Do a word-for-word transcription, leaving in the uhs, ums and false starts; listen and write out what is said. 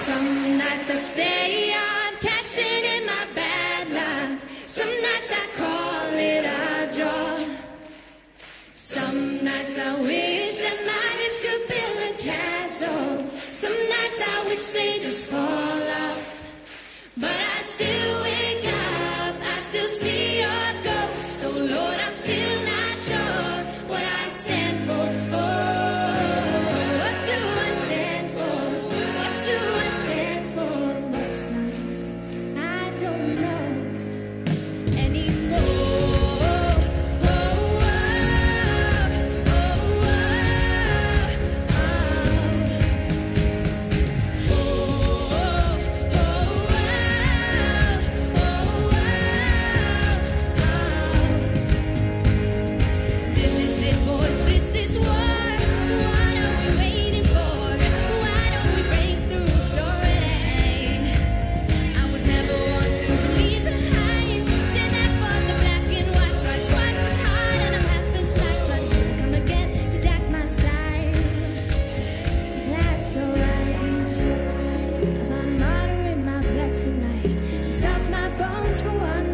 Some nights I stay up, cashing in my bad luck. Some nights I call it a draw. Some nights I wish that my lips could build a castle. Some nights I wish they just fall off. But I still wake up, I still see your ghost. Oh Lord, I'm still not sure what I stand for. Oh, what do I stand for? What do I stand for? Most nights I don't know anymore. For one